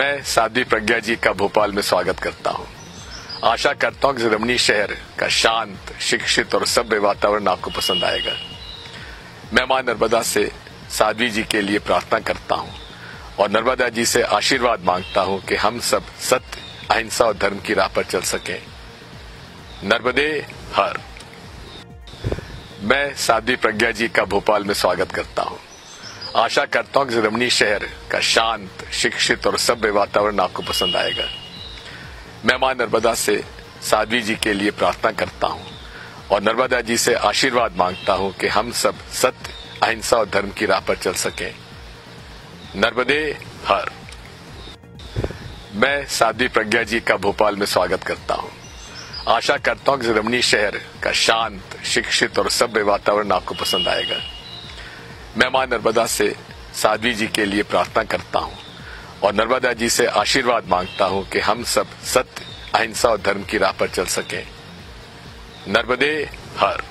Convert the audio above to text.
मैं साध्वी प्रज्ञा जी का भोपाल में स्वागत करता हूं। आशा करता हूं कि रमणीय शहर का शांत, शिक्षित और सभ्य वातावरण आपको पसंद आएगा। मैं मां नर्मदा से साध्वी जी के लिए प्रार्थना करता हूं और नर्मदा जी से आशीर्वाद मांगता हूं कि हम सब सत्य, अहिंसा और धर्म की राह पर चल सकें। नर्मदे हर। मैं साध्वी प्रज्ञा जी का भोपाल में स्वागत करता हूं। आशा करता हूं कि रमणीय शहर का शांत, शिक्षित और सभ्य वातावरण आपको पसंद आएगा। मैं मां नर्मदा से साध्वी जी के लिए प्रार्थना करता हूं और नर्मदा जी से आशीर्वाद मांगता हूं कि हम सब सत्य, अहिंसा और धर्म की राह पर चल सकें। नर्मदे हर। मैं साध्वी प्रज्ञा जी का भोपाल में स्वागत करता हूं। आशा करता हूं कि रमणीय शहर का शांत, शिक्षित और सभ्य वातावरण आपको पसंद आएगा। मैं मां नर्मदा से साध्वी जी के लिए प्रार्थना करता हूं और नर्मदा जी से आशीर्वाद मांगता हूं कि हम सब सत्य, अहिंसा और धर्म की राह पर चल सकें। नर्मदे हर।